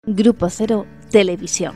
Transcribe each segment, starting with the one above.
Grupo Cero Televisión.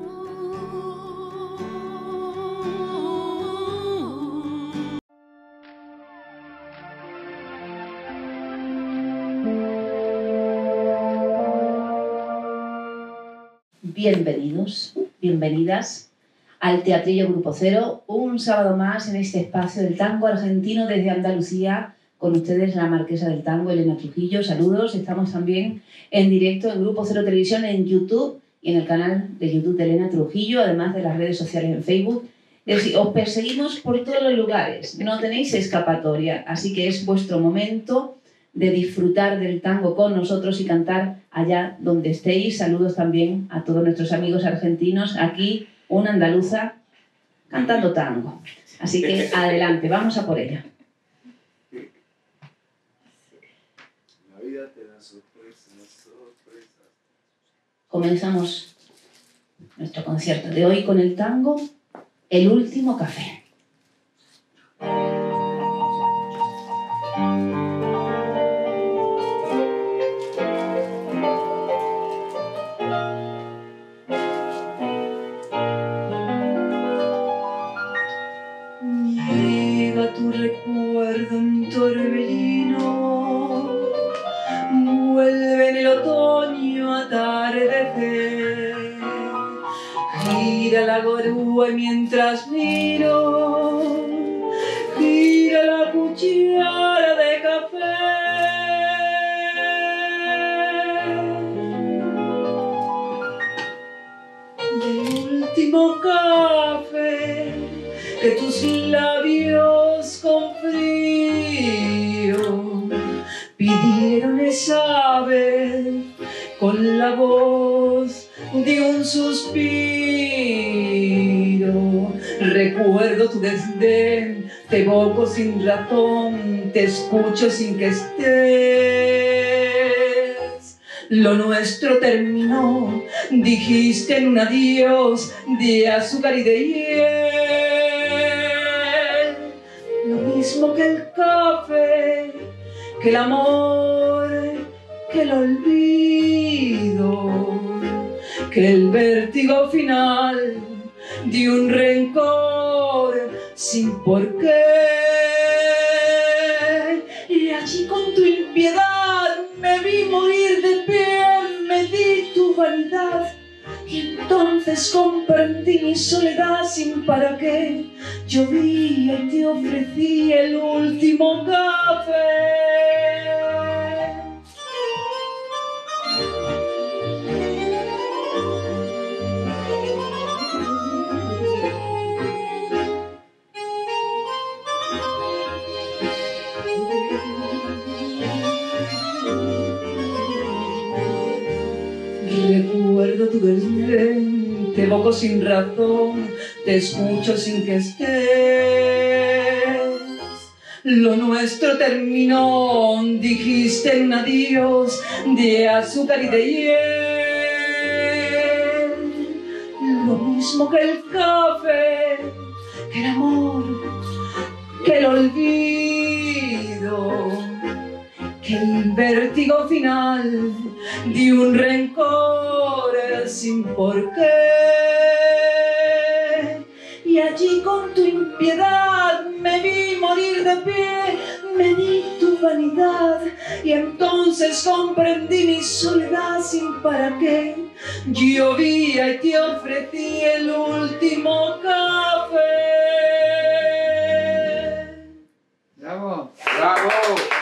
Bienvenidos, bienvenidas al Teatrillo Grupo Cero, un sábado más en este espacio del tango argentino desde Andalucía. Con ustedes la marquesa del tango, Elena Trujillo. Saludos, estamos también en directo en Grupo Cero Televisión en YouTube y en el canal de YouTube de Elena Trujillo, además de las redes sociales en Facebook. Es decir, os perseguimos por todos los lugares, no tenéis escapatoria, así que es vuestro momento de disfrutar del tango con nosotros y cantar allá donde estéis. Saludos también a todos nuestros amigos argentinos, aquí una andaluza cantando tango. Así que adelante, vamos a por ella. La vida te da sorpresas, sorpresas. Comenzamos nuestro concierto de hoy con el tango El último café. Llega tu recuerdo en torbellino, vuelve en el otoño a atardecer, gira la grúa y mientras miro, gira la cuchara de café. Del último café que tus labios con frío pidieron esa vez con la voz de un suspiro. Recuerdo tu desdén, te evoco sin razón, te escucho sin que estés. Lo nuestro terminó, dijiste en un adiós de azúcar y de hiel. Lo mismo que el café, que el amor, que el olvido, que el vértigo final de un rencor sin porqué. Y allí con tu impiedad me vi morir de pie, me di tu vanidad. Y entonces comprendí mi soledad sin para qué. Llovía y te ofrecí el último café. Recuerdo tu desdén, te evoco sin razón, te escucho sin que estés. Lo nuestro terminó, dijiste en un adiós de azúcar y de hiel. Lo mismo que el café, que el amor, que el olvido, que el vértigo final de un rencor sin porqué. Y allí con tu impiedad me vi morir de pie, me di tu vanidad y entonces comprendí mi soledad sin para qué. Llovía y te ofrecí el último café. ¡Bravo! ¡Bravo!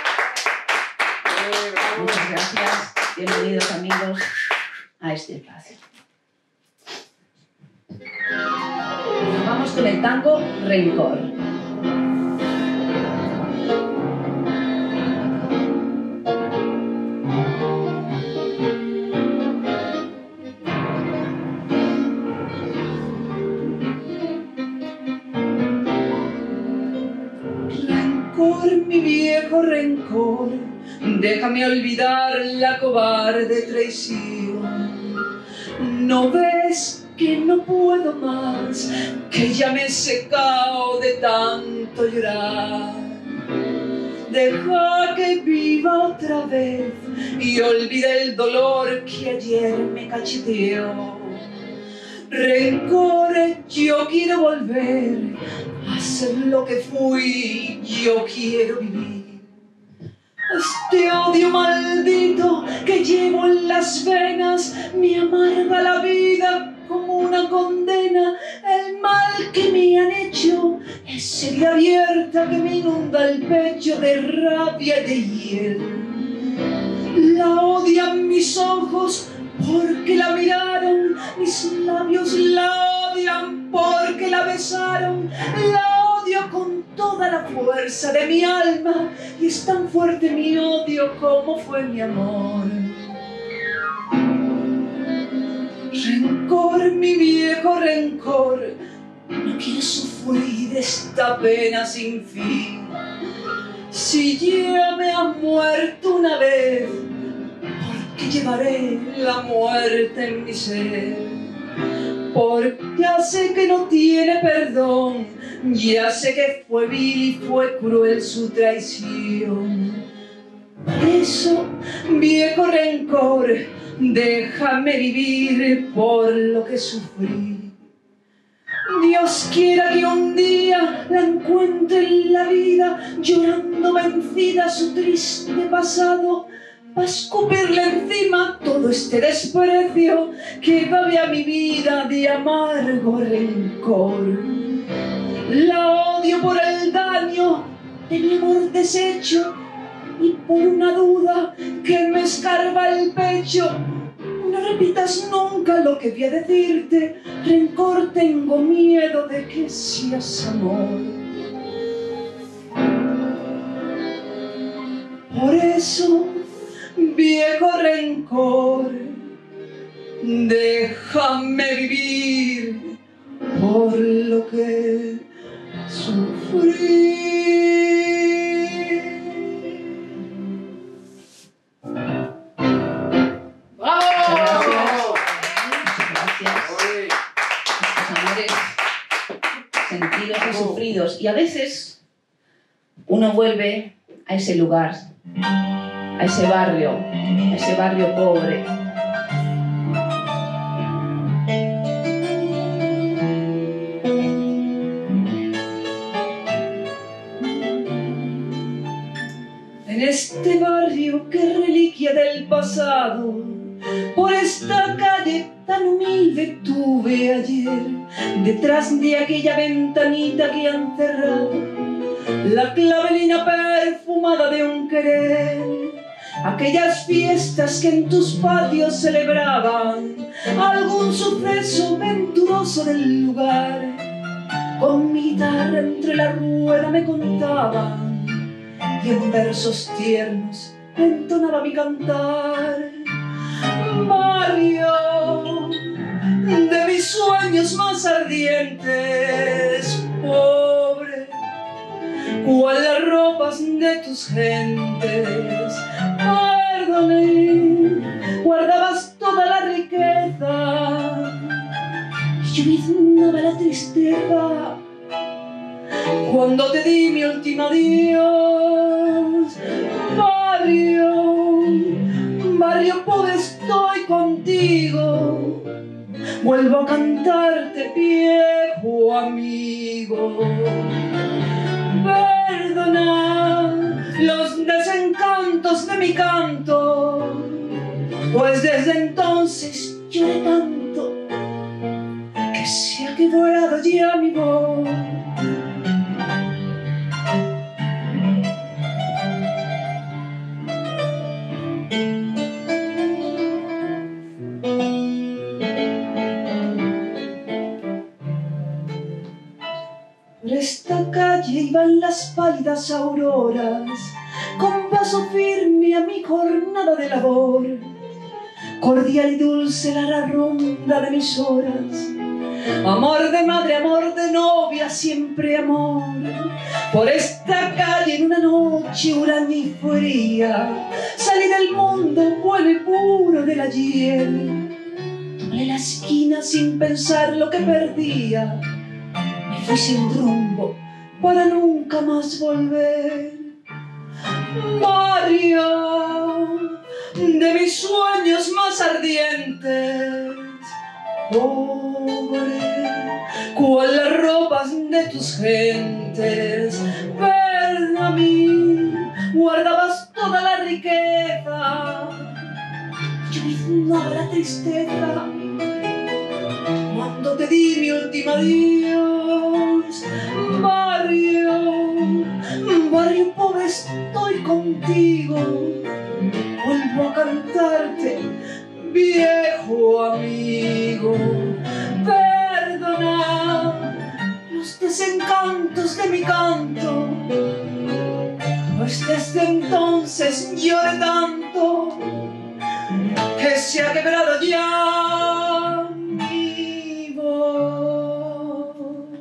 Muchas gracias, bienvenidos amigos a este espacio. Nos vamos con el tango Rencor. Rencor, mi viejo rencor, déjame olvidar la cobarde traición. ¿No ves que no puedo más, que ya me he secado de tanto llorar? deja que viva otra vez y olvide el dolor que ayer me cacheteó. Rencor, yo quiero volver a ser lo que fui, yo quiero vivir. Este odio maldito que llevo en las venas me amarga la vida como una condena. El mal que me han hecho es herida abierta que me inunda el pecho de rabia y de hiel. La odian mis ojos porque la miraron, mis labios la odian porque la besaron. La odio con toda la fuerza de mi alma y es tan fuerte mi odio como fue mi amor. Rencor, mi viejo rencor, no quiero sufrir esta pena sin fin. Si ya me has muerto una vez, porque llevaré la muerte en mi ser. Porque ya sé que no tiene perdón, ya sé que fue vil y fue cruel su traición. Por eso, viejo rencor, déjame vivir por lo que sufrí. Dios quiera que un día la encuentre en la vida, llorando vencida su triste pasado, para escupirle encima todo este desprecio que babe a mi vida de amargo rencor. La odio por el daño de mi amor deshecho y por una duda que me escarba el pecho. No repitas nunca lo que voy a decirte, rencor, tengo miedo de que seas amor. Por eso, viejo rencor, déjame vivir por lo que sufrí. Sentidos y sufridos, y a veces uno vuelve a ese lugar, a ese barrio pobre. En este barrio que es reliquia del pasado, por esta calle tan humilde tuve ayer, detrás de aquella ventanita que han cerrado, la clavelina perfumada de un querer. Aquellas fiestas que en tus patios celebraban algún suceso venturoso del lugar, con mi guitarra entre la rueda me contaban y en versos tiernos entonaba mi cantar. Barrio de mis sueños más ardientes, pobre cual las ropas de tus gentes. Perdone, guardabas toda la riqueza y yo miraba la tristeza cuando te di mi último adiós. Barrio pobre, estoy contigo, vuelvo a cantarte, viejo amigo. Perdona los desencantos de mi canto, pues desde entonces lloré tanto que se ha quebrado ya mi voz. Por esta calle iban las pálidas auroras, con paso firme a mi jornada de labor. Cordial y dulce era la ronda de mis horas, amor de madre, amor de novia, siempre amor. Por esta calle en una noche huraña y fría, salí del mundo bueno y puro del ayer. Tomé la esquina sin pensar lo que perdía, me fui sin rumbo para nunca más volver. barrio de mis sueños más ardientes, pobre cual las ropas de tus gentes, para mí guardabas toda la riqueza, yo ignoro la tristeza cuando te di mi último adiós. Barrio pobre, estoy contigo, vuelvo a cantarte, viejo amigo. Perdona los desencantos de mi canto, pues desde entonces lloré tanto que se ha quebrado ya mi voz.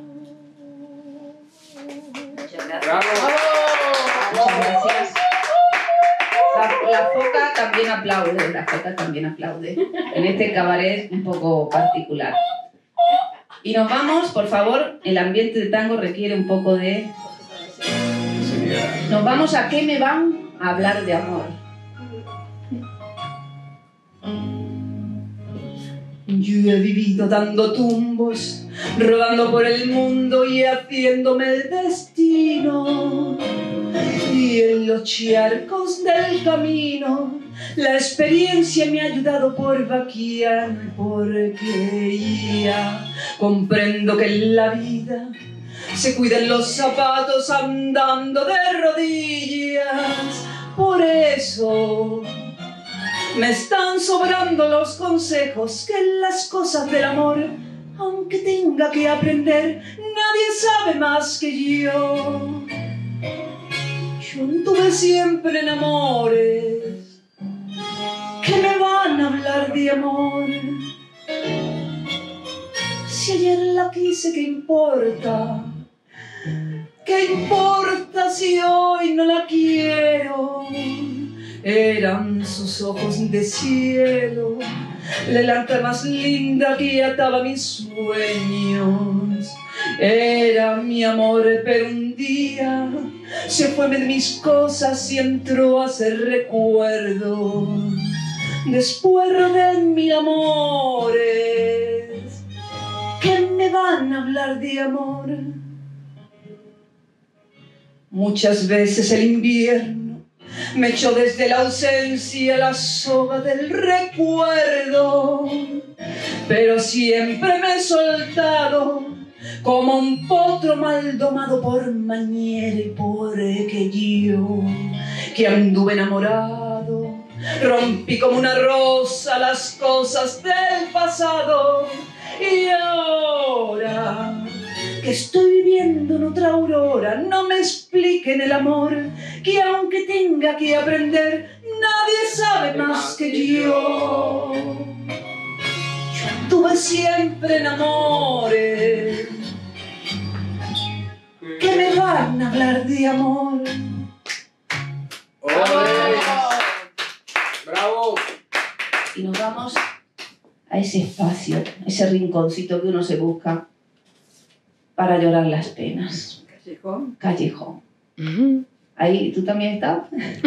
Muchas gracias. ¡Bravo! Muchas gracias. La foca también aplaude, la foca también aplaude en este cabaret un poco particular. Y nos vamos, por favor, el ambiente de tango requiere un poco de... Nos vamos a ¿Qué me van a hablar de amor? Yo he vivido dando tumbos, rodando por el mundo y haciéndome el destino. Y en los charcos del camino, la experiencia me ha ayudado por vaquiano y porque ya comprendo que en la vida se cuidan los zapatos andando de rodillas. Por eso me están sobrando los consejos que en las cosas del amor, aunque tenga que aprender, nadie sabe más que yo. Yo anduve siempre en amores que me van a hablar de amor. Si ayer la quise, ¿qué importa? ¿Qué importa si hoy no la quiero? Eran sus ojos de cielo, la lanza más linda que ataba mis sueños. Era mi amor, pero un día se fue de mis cosas y entró a ser recuerdo. Después rodé mil amores que me van a hablar de amor. Muchas veces el invierno me echó desde la ausencia la soga del recuerdo, pero siempre me he soltado como un potro mal domado por mañera y porque yo, que anduve enamorado, rompí como una rosa las cosas del pasado. Y ahora que estoy viviendo en otra aurora, no me expliquen el amor, que aunque tenga que aprender, nadie sabe más que yo. Yo anduve siempre en amores que me van a hablar de amor. ¡Bravo! Y nos vamos a ese espacio, ese rinconcito que uno se busca para llorar las penas. Callejón. Callejón. Ahí, ¿tú también estás?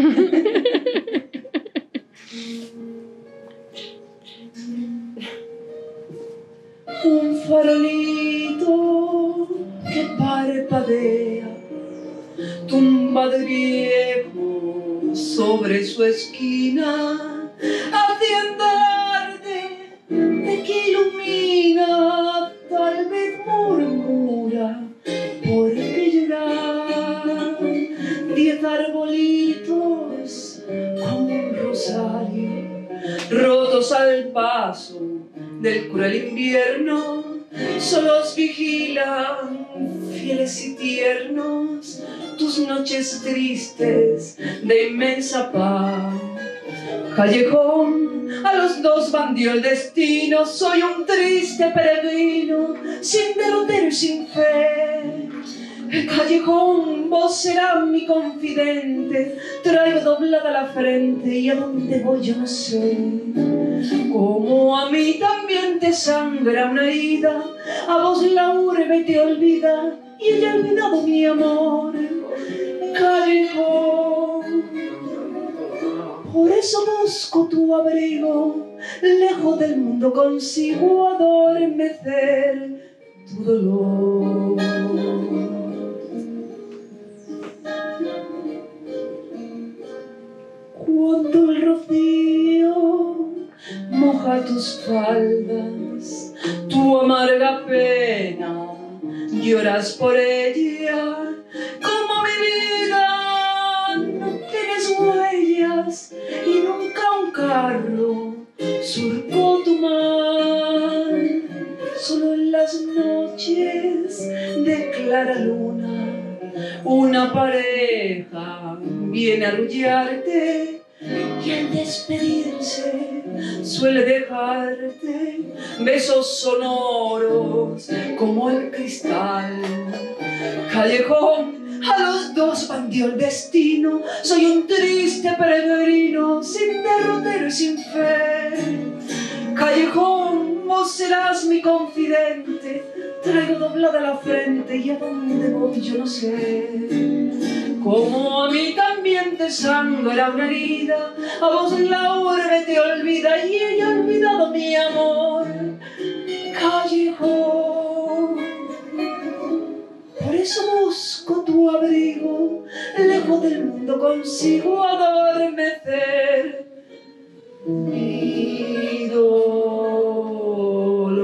Un farolito que parpadea, tumba de viejo sobre su esquina, haciendo arte de que ilumina, tal vez murmura, ¿por qué llorar? 10 arbolitos con un rosario, rotos al paso del cruel invierno, solos vigilan, fieles y tiernos, tus noches tristes de inmensa paz. Callejón, a los dos bandió el destino, soy un triste peregrino, sin derrotero y sin fe. Callejón, vos serás mi confidente, traigo doblada la frente y a dónde voy yo no sé. Como a mí también te sangra una herida, a vos la urbe te olvida y ella ha olvidado mi amor. Callejón, Por eso busco tu abrigo, lejos del mundo consigo adormecer tu dolor. Cuando el rocío moja tus faldas, tu amarga pena, lloras por ella, como mi vida no tienes huellas y nunca un carro surcó tu mar. Solo en las noches de clara luna una pareja viene a arrullarte y al despedirse suele dejarte besos sonoros como el cristal. Callejón, a los dos bandió el destino. Soy un triste peregrino, sin derrotero y sin fe. Callejón, vos serás mi confidente. Traigo doblada la frente y a dónde voy yo no sé. Como a mí también te sangra una herida, a vos la urbe te olvida y ella ha olvidado mi amor. Callejón, por eso busco tu abrigo, lejos del mundo consigo adormecer mi dolor.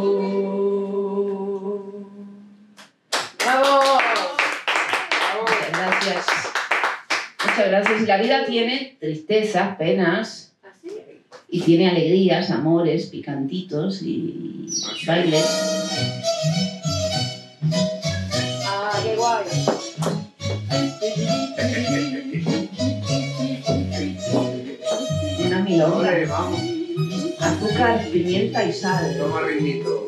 ¡Bravo! Muchas gracias. Muchas gracias. Y la vida tiene tristezas, penas, y tiene alegrías, amores, picantitos y bailes. Ah, qué guay. Una milonga, Hombre, vamos. azúcar, pimienta y sal. Toma ritmito.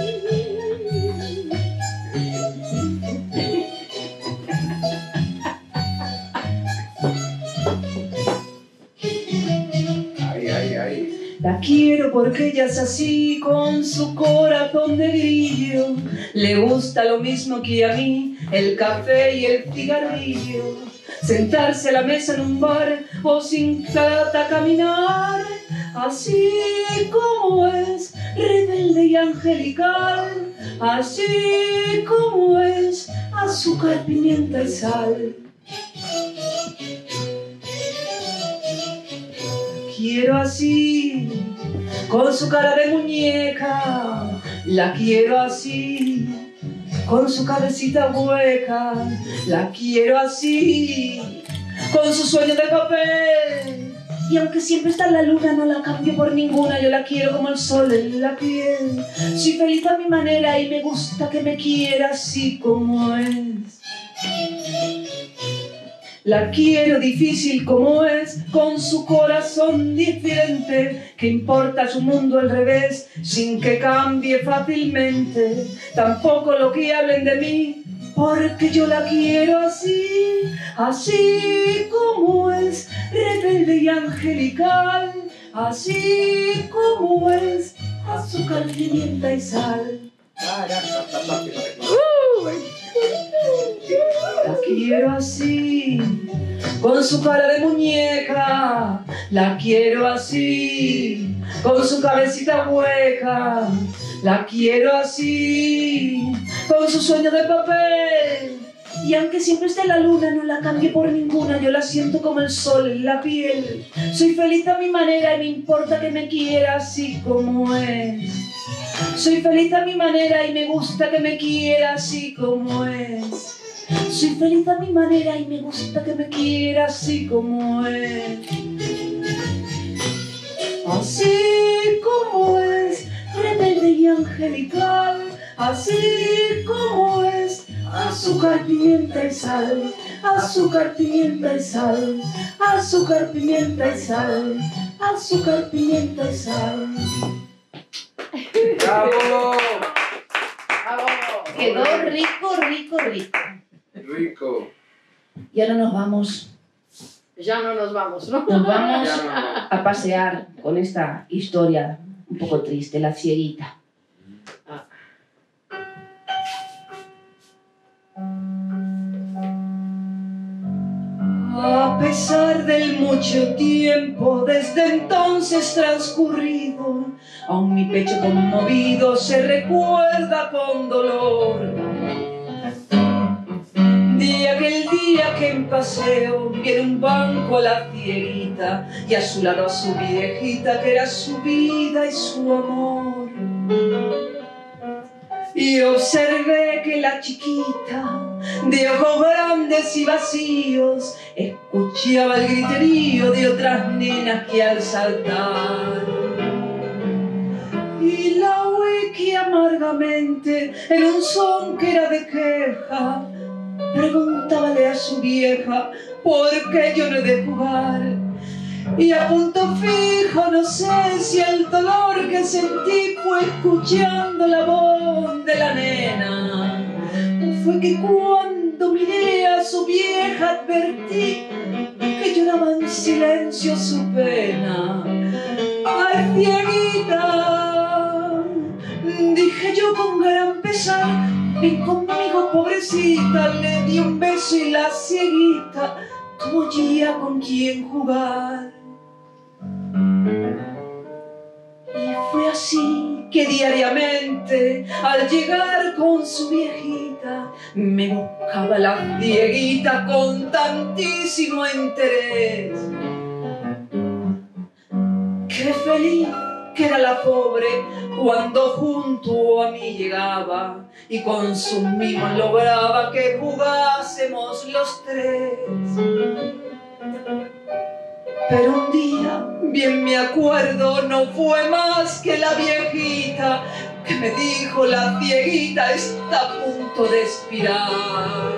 Ay, ay, ay. La quiero porque ella es así, con su corazón de grillo. Le gusta lo mismo que a mí, el café y el cigarrillo. Sentarse a la mesa en un bar o sin plata caminar. Así como es, rebelde y angelical. Así como es, azúcar, pimienta y sal. Quiero así, con su cara de muñeca. La quiero así, con su cabecita hueca. La quiero así, con su sueño de papel. Y aunque siempre está en la luna, no la cambio por ninguna. Yo la quiero como el sol en la piel. Soy feliz a mi manera y me gusta que me quiera así como es. La quiero difícil como es, con su corazón diferente, que importa su mundo al revés, sin que cambie fácilmente. Tampoco lo que hablen de mí, porque yo la quiero así, así como es, rebelde y angelical. Así como es, azúcar, pimienta y sal. La quiero así, con su cara de muñeca. La quiero así, con su cabecita hueca. La quiero así, con su sueño de papel. Y aunque siempre esté la luna, no la cambio por ninguna. Yo la siento como el sol en la piel. Soy feliz a mi manera y me importa que me quiera así como es. Soy feliz a mi manera y me gusta que me quiera así como es. Soy feliz a mi manera y me gusta que me quiera así como es. Así como es, rebelde y angelical. Así como es, azúcar, pimienta y sal. Azúcar, pimienta y sal. Azúcar, pimienta y sal. Azúcar, pimienta y sal. ¡Bravo! Quedó rico, rico, rico. Rico. Y ahora nos vamos. Ya no nos vamos, ¿no? Nos vamos Ya no. a pasear con esta historia un poco triste, la cieguita. A pesar del mundo mucho tiempo desde entonces transcurrido, aún mi pecho conmovido se recuerda con dolor de aquel día que en paseo vi en un banco a la cieguita y a su lado a su viejita, que era su vida y su amor. Y observé que la chiquita, de ojos grandes y vacíos, escuchaba el griterío de otras nenas que al saltar, y la oí que amargamente, en un son que era de queja, preguntábale a su vieja por qué yo no he de jugar. Y a punto fijo no sé si el dolor que sentí fue escuchando la voz de la nena, o fue que cuando miré a su vieja advertí que lloraba en silencio su pena. ¡Ay, cieguita!, dije yo con gran pesar, ven conmigo, pobrecita. Le di un beso y la cieguita tuvo ya con quien jugar. Y fue así que diariamente, al llegar con su viejita, me buscaba la cieguita con tantísimo interés. Qué feliz que era la pobre cuando junto a mí llegaba y con sus mimos lograba que jugásemos los tres. Pero un día, bien me acuerdo, no fue más que la viejita que me dijo: la cieguita está a punto de expirar.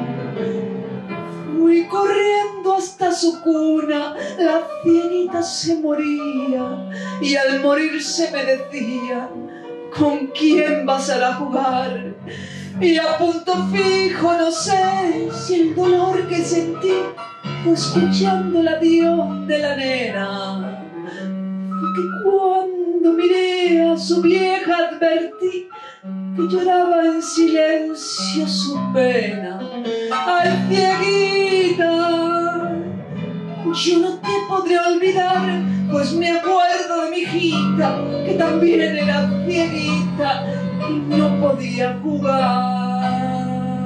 Fui corriendo hasta su cuna, la cieguita se moría y al morirse me decía: ¿con quién vas a jugar? Y a punto fijo no sé si el dolor que sentí fue escuchando el adiós de la nena, que cuando miré a su vieja advertí que lloraba en silencio su pena. ¡Ay, cieguita! Yo no te podré olvidar, pues me acuerdo de mi hijita, que también era cieguita y no podía jugar.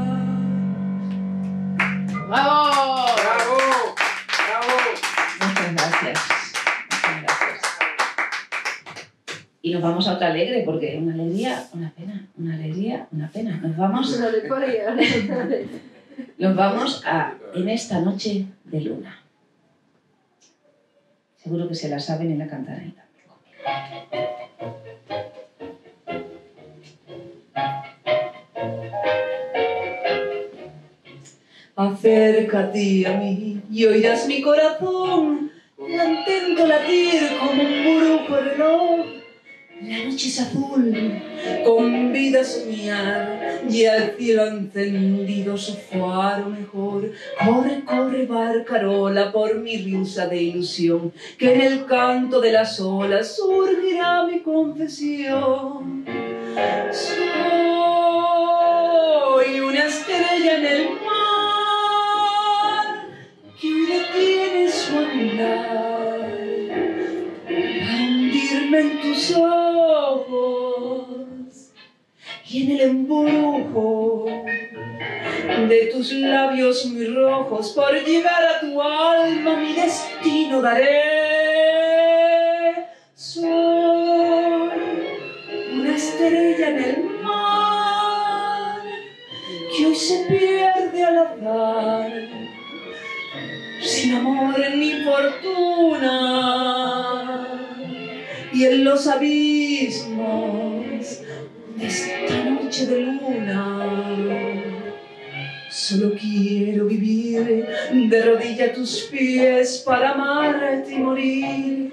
¡Bravo! ¡Bravo! ¡Bravo! Muchas gracias. Muchas gracias. Y nos vamos a otra alegre, porque una alegría, una pena, una alegría, una pena. Nos vamos a En esta noche de luna. Seguro que se la saben y la cantarán también. Acércate a mí y oirás mi corazón latiendo latir como un brujo reloj. La noche es azul, convida a soñar, y al cielo ha encendido su faro mejor. Corre, corre, barcarola, por mi risa de ilusión, que en el canto de las olas surgirá mi confesión. Soy una estrella en el mar que hoy detiene su andar para hundirme en tus ojos y en el embrujo de tus labios muy rojos. Por llegar a tu alma mi destino daré. Soy una estrella en el mar que hoy se pierde al azar, sin amor ni fortuna, y en los abismos de esta noche de luna solo quiero vivir de rodilla a tus pies para amarte y morir.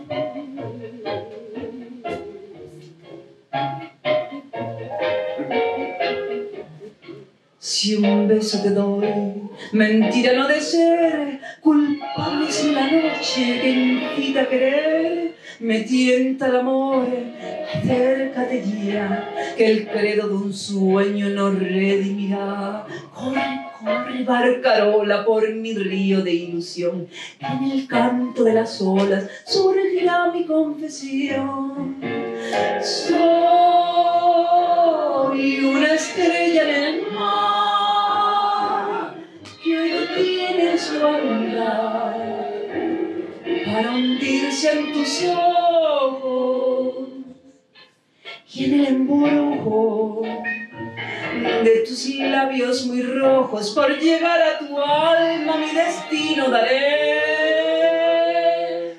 Si un beso te doy, mentira no de ser, culpable es la noche que incita a querer. Me tienta el amor, acércate ya, que el credo de un sueño nos redimirá. Corre, Corre barcarola por mi río de ilusión, en el canto de las olas surgirá mi confesión. Soy una estrella en el mar que hoy no tiene su andar para hundirse en tus ojos y en el embrujo de tus labios muy rojos. Por llegar a tu alma mi destino daré.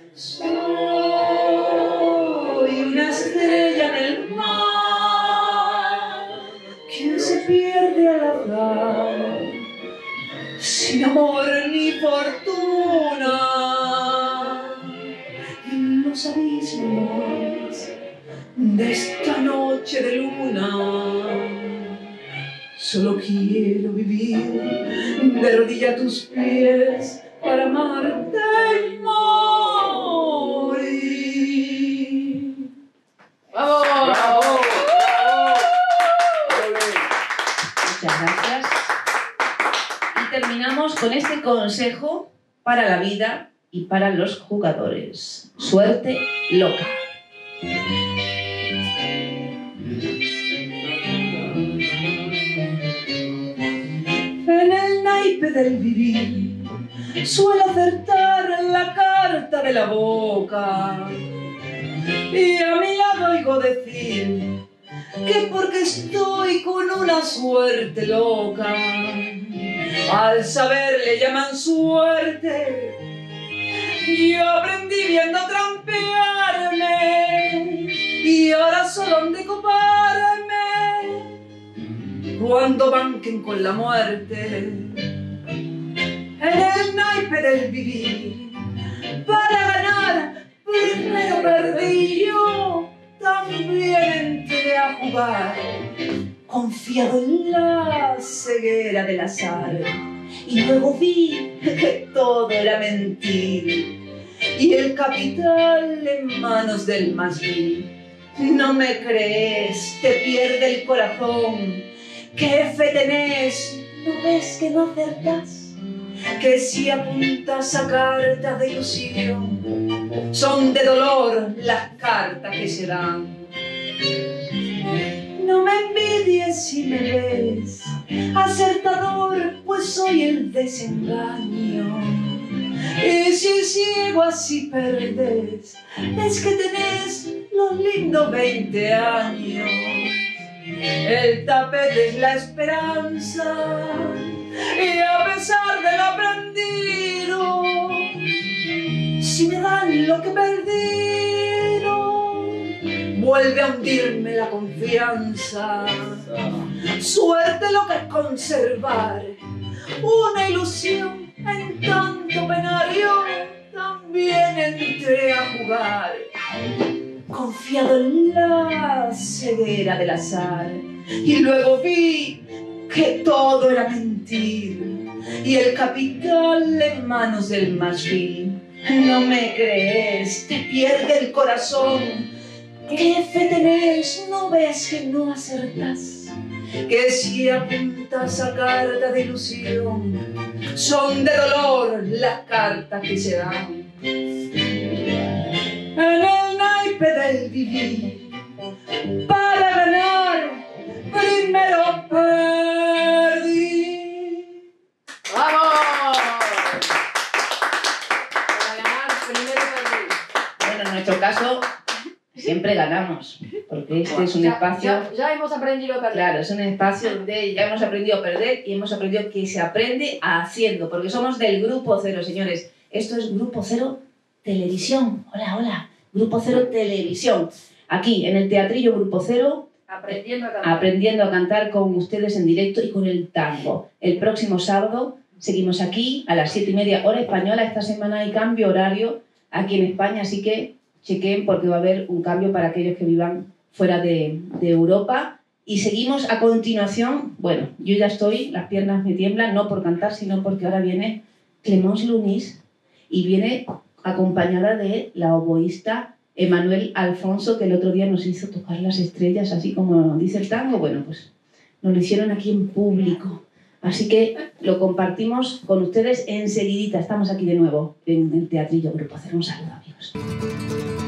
Soy una estrella en el mar que se pierde al azar, sin amor ni fortuna, en los abismos de esta noche de luna. Solo quiero vivir de rodilla a tus pies para amarte y morir. ¡Vamos! ¡Bravo! Muchas gracias. Y terminamos con este consejo para la vida y para los jugadores. Suerte loca. En el naipe del vivir suelo acertar la carta de la boca, y a mi lado oigo decir que porque estoy con una suerte loca, al saber le llaman suerte. Yo aprendí viendo trampearme y ahora solo han de coparme cuando banquen con la muerte. En el naipe del vivir, para ganar, primero perdí yo, también entré a jugar, confiado en la ceguera del azar. Y luego vi que todo era mentir y el capital en manos del más vil. No me crees, te pierde el corazón. ¿Qué fe tenés? ¿No ves que no acertás? Que si apuntas a cartas de ilusión, son de dolor las cartas que se dan. No me envidies si me ves acertador, pues soy el desengaño. Y si ciego así perdés, es que tenés los lindos 20 años. El tapete es la esperanza, y a pesar de lo aprendido, si me dan lo que he perdido, vuelve a hundirme la confianza. Suerte lo que es conservar una ilusión en tanto penario. También entré a jugar, confiado en la ceguera del azar, y luego vi que todo era mentir y el capital en manos del más vil. No me crees, te pierde el corazón. ¿Qué fe tenés? ¿No ves que no acertás? Que si apuntas a carta de ilusión, son de dolor las cartas que se dan. En el naipe del vivir, para ganar, primero perdí. ¡Vamos! Para ganar, primero perdí. Bueno, en nuestro caso, siempre ganamos, porque este es un espacio... Ya hemos aprendido a perder. Claro, es un espacio donde ya hemos aprendido a perder y hemos aprendido que se aprende haciendo, porque somos del Grupo Cero, señores. Esto es Grupo Cero Televisión. Hola, hola. Grupo Cero Televisión. Aquí, en el Teatrillo Grupo Cero, aprendiendo a cantar con ustedes en directo y con el tango. El próximo sábado seguimos aquí a las 7:30 hora española. Esta semana hay cambio horario aquí en España, así que chequen porque va a haber un cambio para aquellos que vivan fuera de Europa. Y seguimos a continuación. Bueno, yo ya estoy, las piernas me tiemblan, no por cantar, sino porque ahora viene Clemence Lunis y viene acompañada de la oboísta Emanuel Alfonso, que el otro día nos hizo tocar las estrellas, así como dice el tango. Bueno, pues nos lo hicieron aquí en público. Así que lo compartimos con ustedes enseguidita. Estamos aquí de nuevo en el Teatrillo Grupo Cero. Un saludo, amigos.